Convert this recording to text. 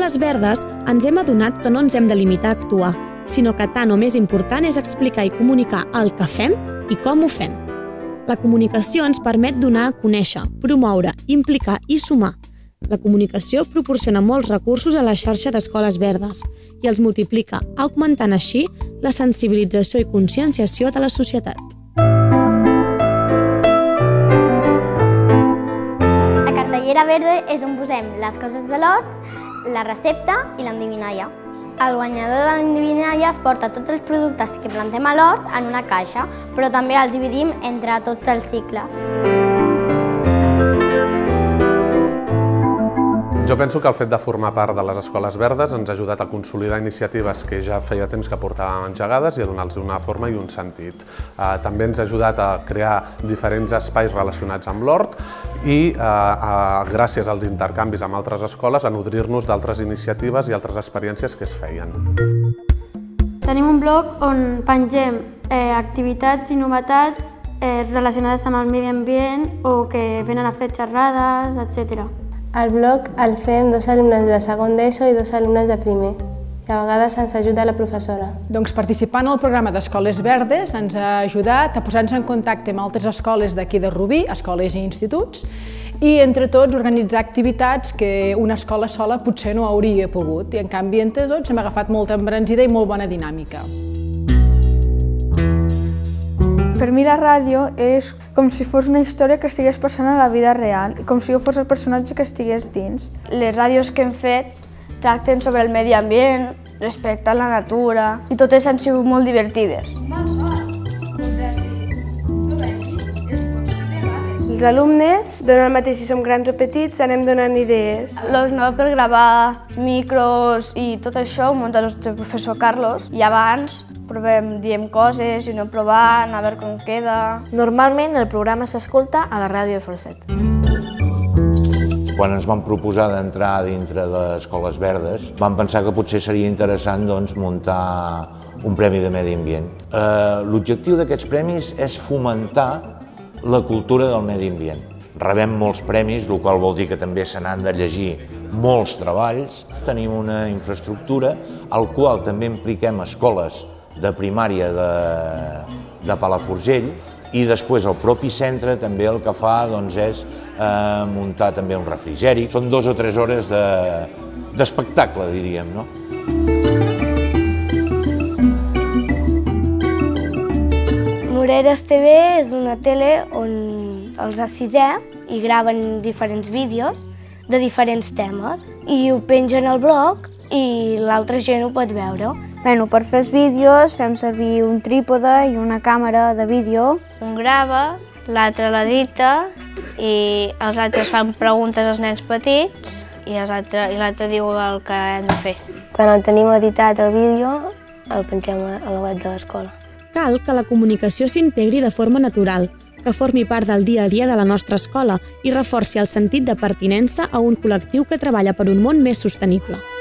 Escoles Verdes ens hem adonat que no ens hem de limitar a actuar, sinó que tant o més important és explicar i comunicar el que fem i com ho fem. La comunicació ens permet donar a conèixer, promoure, implicar i sumar. La comunicació proporciona molts recursos a la xarxa d'Escoles Verdes i els multiplica, augmentant així la sensibilització i conscienciació de la societat. La cartellera verde és on posem les coses de l'hort, la recepta i l'endivinalla. El guanyador de l'endivinalla es porta tots els productes que plantem a l'hort en una caixa, però també els dividim entre tots els cicles. Jo penso que el fet de formar part de les Escoles Verdes ens ha ajudat a consolidar iniciatives que ja feia temps que portàvem engegades i a donar-los una forma i un sentit. També ens ha ajudat a crear diferents espais relacionats amb l'hort i, gràcies als intercanvis amb altres escoles, a nodrir-nos d'altres iniciatives i altres experiències que es feien. Tenim un blog on pengem activitats i novetats relacionades amb el medi ambient o que venen a fer xerrades, etc. El blog el fem 2 alumnes de segon d'ESO i 2 alumnes de primer. I a vegades ens ajuda la professora. Doncs participant al programa d'Escoles Verdes ens ha ajudat a posar-nos en contacte amb altres escoles d'aquí de Rubí, escoles i instituts, i entre tots organitzar activitats que una escola sola potser no hauria pogut. I en canvi entre tots hem agafat molta embranzida i molt bona dinàmica. Per mi la ràdio és com si fos una història que estigués passant a la vida real i com si jo fos el personatge que estigués dins. Les ràdios que hem fet tracten sobre el medi ambient, respecte a la natura i totes han sigut molt divertides. Els alumnes donen el mateix si som grans o petits, anem donant idees. Els noves per gravar micros i tot això ho munta el nostre professor Carlos i abans diem coses i anem provant, a veure com queda. Normalment el programa s'escolta a la ràdio de Falset. Quan ens vam proposar d'entrar dintre d'Escoles Verdes, vam pensar que potser seria interessant muntar un premi de medi ambient. L'objectiu d'aquests premis és fomentar la cultura del medi ambient. Rebem molts premis, el qual vol dir que també se n'han de llegir molts treballs. Tenim una infraestructura al qual també impliquem escoles de primària de Palafrugell i després el propi centre també el que fa és muntar també un refrigeri. Són 2 o 3 hores d'espectacle, diríem, no? Moreres TV és una tele on els de 6è i graven diferents vídeos de diferents temes i ho pengen al blog i l'altra gent ho pot veure. Per fer els vídeos fem servir un trípode i una càmera de vídeo. Un grava, l'altre l'edita i els altres fan preguntes als nens petits i l'altre diu el que hem de fer. Quan el tenim editat el vídeo, el pengem a la web de l'escola. Cal que la comunicació s'integri de forma natural, que formi part del dia a dia de la nostra escola i reforci el sentit de pertinença a un col·lectiu que treballa per un món més sostenible.